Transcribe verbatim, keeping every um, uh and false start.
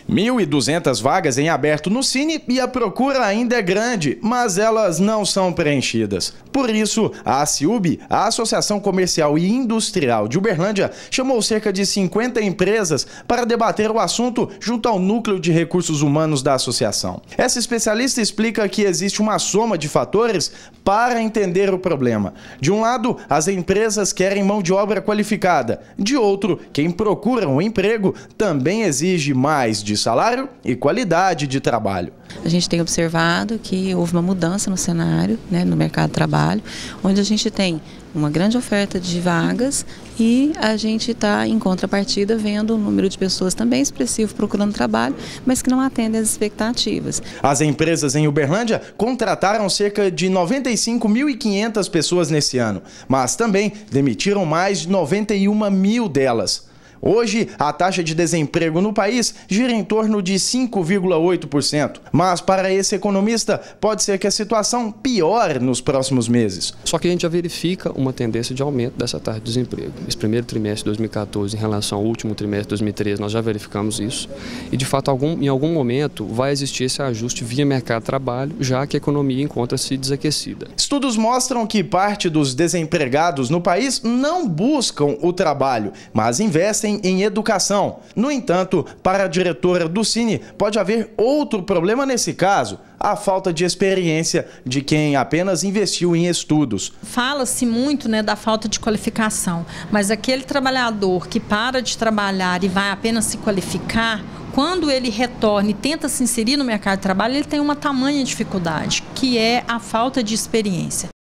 mil e duzentas vagas em aberto no Cine e a procura ainda é grande, mas elas não são preenchidas. Por isso, a ACIUB, a Associação Comercial e Industrial de Uberlândia, chamou cerca de cinquenta empresas para debater o assunto junto ao Núcleo de Recursos Humanos da associação. Essa especialista explica que existe uma soma de fatores para entender o problema. De um lado, as empresas querem mão de obra qualificada. De outro, quem procura um emprego também exige mais de salário e qualidade de trabalho. A gente tem observado que houve uma mudança no cenário, né, no mercado de trabalho, onde a gente tem uma grande oferta de vagas e a gente está, em contrapartida, vendo um número de pessoas também expressivo procurando trabalho, mas que não atendem às expectativas. As empresas em Uberlândia contrataram cerca de noventa e cinco mil e quinhentas pessoas nesse ano, mas também demitiram mais de noventa e uma mil delas. Hoje, a taxa de desemprego no país gira em torno de cinco vírgula oito por cento. Mas, para esse economista, pode ser que a situação piore nos próximos meses. Só que a gente já verifica uma tendência de aumento dessa taxa de desemprego. Esse primeiro trimestre de dois mil e quatorze, em relação ao último trimestre de dois mil e treze, nós já verificamos isso. E, de fato, algum, em algum momento vai existir esse ajuste via mercado de trabalho, já que a economia encontra-se desaquecida. Estudos mostram que parte dos desempregados no país não buscam o trabalho, mas investem em educação. No entanto, para a diretora do Cine, pode haver outro problema nesse caso: a falta de experiência de quem apenas investiu em estudos. Fala-se muito, né, da falta de qualificação, mas aquele trabalhador que para de trabalhar e vai apenas se qualificar, quando ele retorna e tenta se inserir no mercado de trabalho, ele tem uma tamanha dificuldade, que é a falta de experiência.